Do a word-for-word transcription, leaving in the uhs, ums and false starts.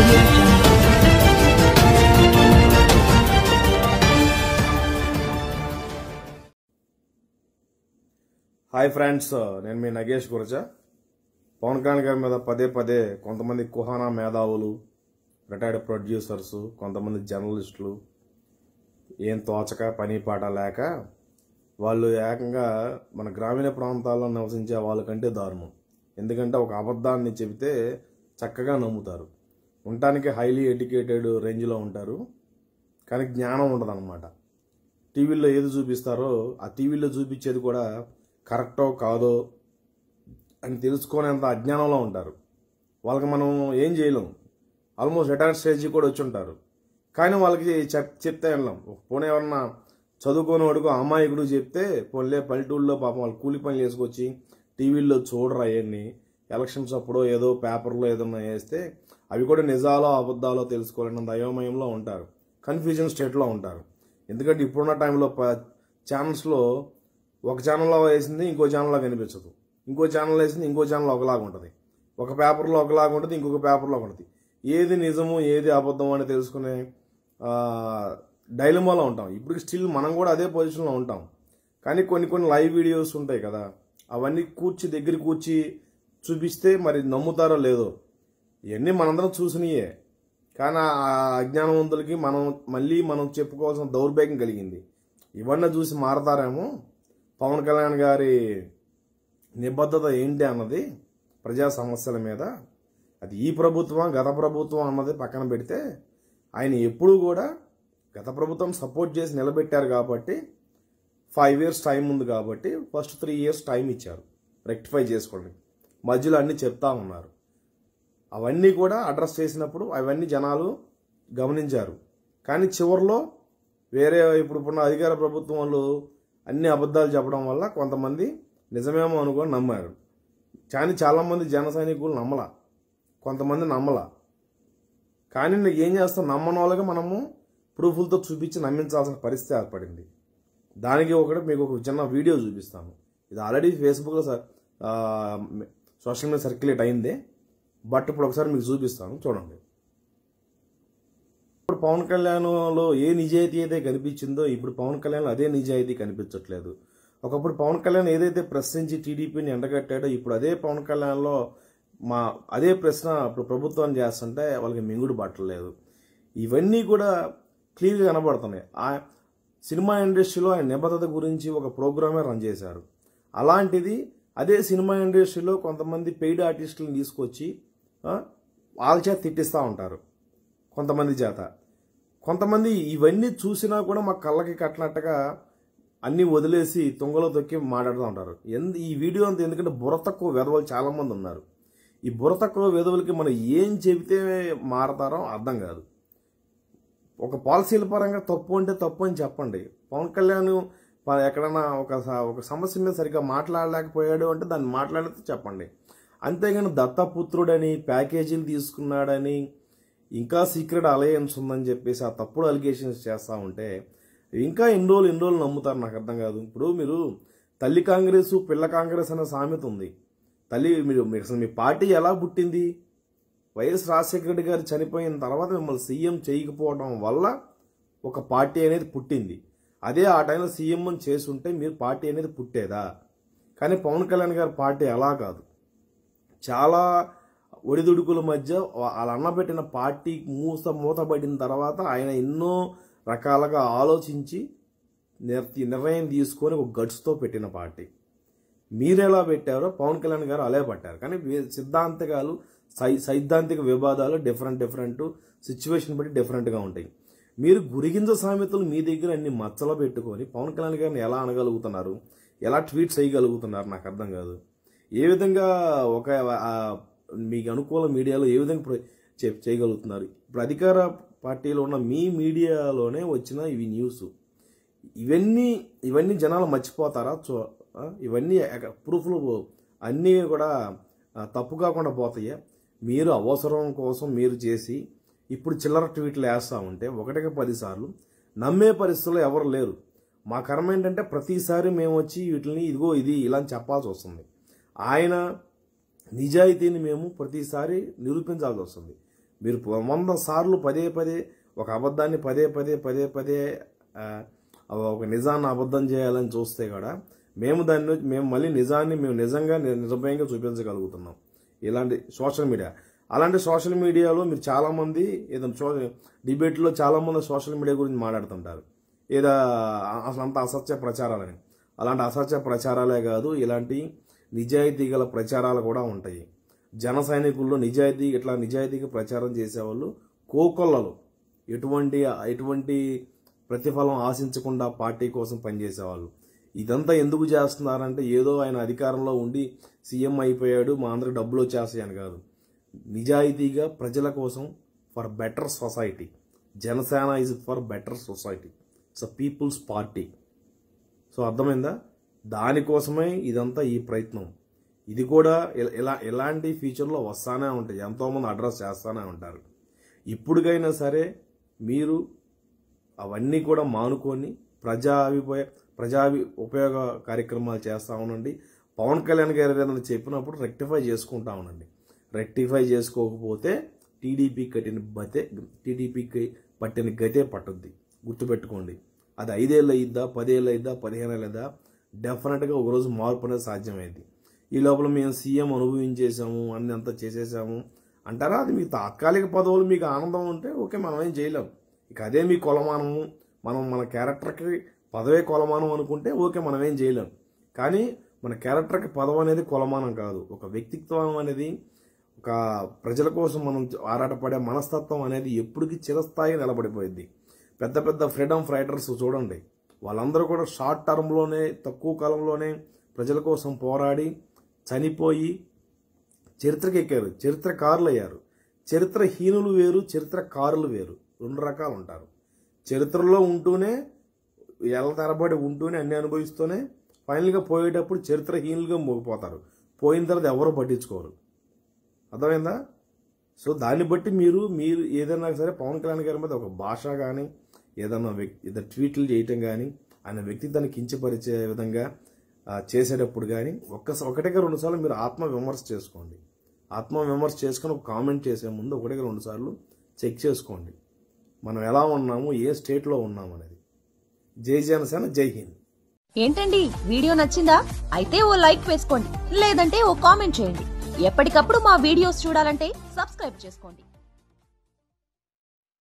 audio jungle. Hi friends, నేను మీ నగేష్ గురజ. పవన్ కళ్యాణ్ గారి మీద పదే పదే కొంతమంది కుహానా మేధావులు, రిటైర్డ్ ప్రొడ్యూసర్స్, కొంతమంది జర్నలిస్టులు ఏం తోచక పని పాట లేక వాళ్ళు ఏకంగా మన గ్రామీణ ప్రాంతాల్లో నివసించే వాళ్ళకంటే దారుణం. ఎందుకంటే ఒక అబద్ధాన్ని చెబితే చక్కగా నమ్ముతారు. ఉండటానికి హైలీ ఎడ్యుకేటెడ్ రేంజ్లో ఉంటారు, కానీ జ్ఞానం ఉండదు అనమాట. టీవీలో ఏది చూపిస్తారో ఆ టీవీలో చూపించేది కూడా కరెక్టో కాదో అని తెలుసుకునేంత అజ్ఞానంలో ఉంటారు. వాళ్ళకి మనం ఏం చేయలేం. ఆల్మోస్ట్ రిటైర్డ్ స్టేజ్కి కూడా వచ్చి ఉంటారు, కానీ వాళ్ళకి చెప్ చెప్తే వెళ్ళాం. పోనీ ఎవరన్నా చదువుకొని వాడుకో అమాయకుడు చెప్తే పోన్లే, పల్లెటూళ్ళలో పాపం వాళ్ళు కూలి పనులు వేసుకొచ్చి టీవీల్లో చూడరు. అవన్నీ ఎలక్షన్స్ అప్పుడు ఏదో పేపర్లో ఏదన్నా వేస్తే అవి కూడా నిజాలో అబద్ధాలో తెలుసుకోవాలన్న దయోమయంలో ఉంటారు, కన్ఫ్యూజన్ స్టేట్లో ఉంటారు. ఎందుకంటే ఇప్పుడున్న టైంలో ఛానల్స్లో ఒక ఛానల్లో వేసింది ఇంకో ఛానల్లో కనిపించదు, ఇంకో ఛానల్ వేసింది ఇంకో ఛానల్ ఒకలాగా ఉంటుంది, ఒక పేపర్లో ఒకలాగా ఉంటుంది, ఇంకొక పేపర్లో ఉంటుంది. ఏది నిజము ఏది అబద్ధం అని తెలుసుకునే డైలమాలో ఉంటాం. ఇప్పుడు స్టిల్ మనం కూడా అదే పొజిషన్లో ఉంటాం. కానీ కొన్ని కొన్ని లైవ్ వీడియోస్ ఉంటాయి కదా, అవన్నీ కూర్చి దగ్గర కూర్చి చూపిస్తే మరి నమ్ముతారో లేదో. ఇవన్నీ మనందరం చూసినయే, కానీ ఆ అజ్ఞానవంతులకి మనం మళ్ళీ మనం చెప్పుకోవాల్సిన దౌర్భాగ్యం కలిగింది. ఇవన్నీ చూసి మారతారేమో. పవన్ కళ్యాణ్ గారి నిబద్ధత ఏంటి అన్నది ప్రజా సమస్యల మీద, అది ఈ ప్రభుత్వం గత ప్రభుత్వం అన్నది పక్కన పెడితే, ఆయన ఎప్పుడూ కూడా గత ప్రభుత్వం సపోర్ట్ చేసి నిలబెట్టారు కాబట్టి ఫైవ్ ఇయర్స్ టైం ఉంది కాబట్టి ఫస్ట్ త్రీ ఇయర్స్ టైం ఇచ్చారు రెక్టిఫై చేసుకోండి. మధ్యలో అన్నీ చెప్తా ఉన్నారు. అవన్నీ కూడా అడ్రస్ చేసినప్పుడు అవన్నీ జనాలు గమనించారు. కానీ చివరిలో వేరే ఇప్పుడు ఉన్న అధికార ప్రభుత్వం వాళ్ళు అన్ని అబద్ధాలు చెప్పడం వల్ల కొంతమంది నిజమేమో అనుకొని నమ్మారు. కానీ చాలామంది జన సైనికులు నమ్మలా, కొంతమంది నమ్మలా. కానీ నీకు ఏం చేస్తాం, నమ్మని వాళ్ళకి మనము ప్రూఫ్లతో చూపించి నమ్మించాల్సిన పరిస్థితి ఏర్పడింది. దానికి ఒకటి మీకు ఒక చిన్న వీడియో చూపిస్తాను. ఇది ఆల్రెడీ ఫేస్బుక్లో సోషల్ మీడియా సర్క్యులేట్ అయింది, బట్ ఇప్పుడు ఒకసారి మీకు చూపిస్తాను, చూడండి. ఇప్పుడు పవన్ కళ్యాణ్లో ఏ నిజాయితీ అయితే కనిపించిందో ఇప్పుడు పవన్ కళ్యాణ్ అదే నిజాయితీ కనిపించట్లేదు. ఒకప్పుడు పవన్ కళ్యాణ్ ఏదైతే ప్రశ్నించి టీడీపీని ఎండగట్టాడో ఇప్పుడు అదే పవన్ కళ్యాణ్లో మా అదే ప్రశ్న ఇప్పుడు ప్రభుత్వం చేస్తుంటే వాళ్ళకి మింగుడు పట్టలేదు. ఇవన్నీ కూడా క్లియర్గా కనబడుతున్నాయి. ఆ సినిమా ఇండస్ట్రీలో ఆయన నిబద్ధత గురించి ఒక ప్రోగ్రామే రన్ చేశారు. అలాంటిది అదే సినిమా ఇండస్ట్రీలో కొంతమంది పెయిడ్ ఆర్టిస్టులను తీసుకొచ్చి వాళ్ళ చేత తిట్టిస్తూ ఉంటారు. కొంతమంది చేత కొంతమంది ఇవన్నీ చూసినా కూడా మా కళ్ళకి కట్టినట్టుగా అన్నీ వదిలేసి తుంగలో తొక్కి మాట్లాడుతూ ఉంటారు. ఎందు ఈ వీడియో అంతా ఎందుకంటే బుర్ర తక్కువ వెధవలు చాలామంది ఉన్నారు. ఈ బుర్ర తక్కువ వెధవలకి మనం ఏం చెబితే మారతారో అర్థం కాదు. ఒక పాలసీల పరంగా తప్పు అంటే తప్పు అని చెప్పండి. పవన్ కళ్యాణ్ ఎక్కడైనా ఒక ఒక సమస్య మీద సరిగ్గా మాట్లాడలేకపోయాడు అంటే దాన్ని మాట్లాడితే చెప్పండి. అంతేగాని దత్తపుత్రుడని ప్యాకేజీలు తీసుకున్నాడని ఇంకా సీక్రెట్ అలయన్స్ ఉందని చెప్పేసి ఆ తప్పుడు అలిగేషన్స్ చేస్తూ ఉంటే ఇంకా ఎన్ని రోజులు ఎన్ని రోజులు నమ్ముతారు నాకు అర్థం కాదు. ఇప్పుడు మీరు తల్లి కాంగ్రెస్ పిల్ల కాంగ్రెస్ అనే సామెత ఉంది. తల్లి మీరు అసలు మీ పార్టీ ఎలా పుట్టింది? వైఎస్ రాజశేఖర రెడ్డి గారు చనిపోయిన తర్వాత మిమ్మల్ని సీఎం చేయకపోవడం వల్ల ఒక పార్టీ అనేది పుట్టింది. అదే ఆ టైంలో సీఎం అని చేసుంటే మీరు పార్టీ అనేది పుట్టేదా? కానీ పవన్ కళ్యాణ్ గారి పార్టీ అలా కాదు. చాలా ఒడిదుడుకుల మధ్య వాళ్ళ అన్నబెట్టిన పార్టీ మూత మూతబడిన తర్వాత ఆయన ఎన్నో రకాలుగా ఆలోచించి నిర్ణయం తీసుకొని ఒక గట్స్తో పెట్టిన పార్టీ. మీరెలా పెట్టారో పవన్ కళ్యాణ్ గారు అలే పట్టారు. కానీ సిద్ధాంతకాలు సై సైద్ధాంతిక వివాదాలు డిఫరెంట్ డిఫరెంట్ సిచ్యువేషన్ బట్టి డిఫరెంట్గా ఉంటాయి. మీరు గురిగింజ సామెతలు మీ దగ్గర అన్ని మచ్చలో పెట్టుకొని పవన్ కళ్యాణ్ గారిని ఎలా అనగలుగుతున్నారు, ఎలా ట్వీట్ చేయగలుగుతున్నారు నాకు అర్థం కాదు. ఏ విధంగా ఒక మీకు అనుకూల మీడియాలో ఏ విధంగా చేయగలుగుతున్నారు? ఇప్పుడు అధికార పార్టీలో ఉన్న మీ మీడియాలోనే వచ్చిన ఇవి న్యూస్, ఇవన్నీ ఇవన్నీ జనాలు మర్చిపోతారా? చూ ఇవన్నీ ప్రూఫ్లు అన్నీ కూడా తప్పు కాకుండా పోతాయా? మీరు అవసరం కోసం మీరు చేసి ఇప్పుడు చిల్లర ట్వీట్లు వేస్తూ ఉంటే ఒకటికి పదిసార్లు నమ్మే పరిస్థితుల్లో ఎవరు లేరు. మా కర్మ ఏంటంటే ప్రతిసారి మేము వచ్చి వీటిని ఇదిగో ఇది ఇలా చెప్పాల్సి వస్తుంది. ఆయన నిజాయితీని మేము ప్రతిసారి నిరూపించాల్సి వస్తుంది. మీరు వంద సార్లు పదే పదే ఒక అబద్ధాన్ని పదే పదే పదే పదే ఒక నిజాన్ని అబద్ధం చేయాలని చూస్తే కూడా మేము దాన్ని మేము మళ్ళీ నిజాన్ని మేము నిజంగా నిర్భయంగా చూపించగలుగుతున్నాం ఇలాంటి సోషల్ మీడియా. అలాంటి సోషల్ మీడియాలో మీరు చాలామంది ఏదైనా డిబేట్లో చాలామంది సోషల్ మీడియా గురించి మాట్లాడుతుంటారు, ఏదో అసలు అంత అసత్య ప్రచారాలని. అలాంటి అసత్య ప్రచారాలే కాదు, ఇలాంటి నిజాయితీ గల ప్రచారాలు కూడా ఉంటాయి. జన సైనికుల్లో నిజాయితీ ఇట్లా నిజాయితీగా ప్రచారం చేసేవాళ్ళు కోకొల్లలు, ఎటువంటి ఎటువంటి ప్రతిఫలం ఆశించకుండా పార్టీ కోసం పనిచేసేవాళ్ళు. ఇదంతా ఎందుకు చేస్తున్నారంటే ఏదో ఆయన అధికారంలో ఉండి సీఎం అయిపోయాడు మా అందరికి డబ్బులు వచ్చేస్తాయని కాదు, నిజాయితీగా ప్రజల కోసం, for better society. Janasena is for better society, it's a people's party. So అర్థమైందా? దానికోసమే ఇదంతా ఈ ప్రయత్నం. ఇది కూడా ఇలా ఎలాంటి ఫ్యూచర్లో వస్తానే ఉంటాయి, ఎంతోమంది అడ్రస్ చేస్తూనే ఉంటారు. ఇప్పటికైనా సరే మీరు అవన్నీ కూడా మానుకొని ప్రజా అభిప్రాయ ప్రజా ఉపయోగ కార్యక్రమాలు చేస్తూ ఉండండి. పవన్ కళ్యాణ్ గారు ఏదైనా చెప్పినప్పుడు రెక్టిఫై చేసుకుంటా ఉండండి. రెక్టిఫై చేసుకోకపోతే టీడీపీ కట్టిన బతే టీడీపీకి పట్టిన గతే పట్టుద్ది, గుర్తుపెట్టుకోండి. అది ఐదేళ్ళు అయ్యిద్దా, పదేళ్ళు అయ్యిద్దా, పదిహేను ఏళ్ళు అయ్యిద్దా, డెఫినెట్గా ఒకరోజు మార్పు అనేది సాధ్యమైంది. ఈ లోపల మేము సీఎం అనుభవించేసాము, అన్ని అంతా చేసేసాము అంటారా? అది మీ తాత్కాలిక పదవులు, మీకు ఆనందం ఉంటే ఓకే, మనం ఏం చేయలేం. ఇక అదే మీ కొలమానము, మనం మన క్యారెక్టర్కి పదవే కొలమానం అనుకుంటే ఓకే, మనం ఏం చేయలేం. కానీ మన క్యారెక్టర్కి పదవి అనేది కొలమానం కాదు. ఒక వ్యక్తిత్వం అనేది, ఒక ప్రజల కోసం మనం ఆరాటపడే మనస్తత్వం అనేది ఎప్పటికీ చిరస్థాయి నిలబడిపోయింది. పెద్ద పెద్ద ఫ్రీడమ్ ఫైటర్స్ చూడండి, వాళ్ళందరూ కూడా షార్ట్ టర్మ్లోనే, తక్కువ కాలంలోనే ప్రజల కోసం పోరాడి చనిపోయి చరిత్రకి ఎక్కారు, చరిత్రకారులు అయ్యారు. చరిత్రహీనులు వేరు, చరిత్రకారులు వేరు, రెండు రకాలు ఉంటారు. చరిత్రలో ఉంటూనే, ఏళ్ళ తరబడి ఉంటూనే, అన్ని అనుభవిస్తూనే ఫైనల్గా పోయేటప్పుడు చరిత్రహీనులుగా మోగిపోతారు. పోయిన తర్వాత ఎవరు పట్టించుకోరు. అర్థమైందా? సో దాన్ని బట్టి మీరు మీరు ఏదైనా సరే పవన్ కళ్యాణ్ గారి మీద ఒక భాష కానీ, ఏదన్నా వ్యక్తి ఏదైనా ట్వీట్లు చేయటం కానీ, ఆయన వ్యక్తిత్వాన్ని కించపరిచే విధంగా చేసేటప్పుడు కానీ ఒక్క ఒకటిగా రెండు సార్లు మీరు ఆత్మ విమర్శ చేసుకోండి. ఆత్మ విమర్శ చేసుకుని ఒక కామెంట్ చేసే ముందు ఒకటిగా రెండు సార్లు చెక్ చేసుకోండి, మనం ఎలా ఉన్నాము, ఏ స్టేట్లో ఉన్నాము అనేది. జై జనసేన, జై హింద్. ఏంటండి వీడియో నచ్చిందా? అయితే ఓ లైక్ వేసుకోండి, లేదంటే ఓ కామెంట్ చేయండి. ఎప్పటికప్పుడు మా వీడియోస్ చూడాలంటే సబ్స్క్రైబ్ చేసుకోండి.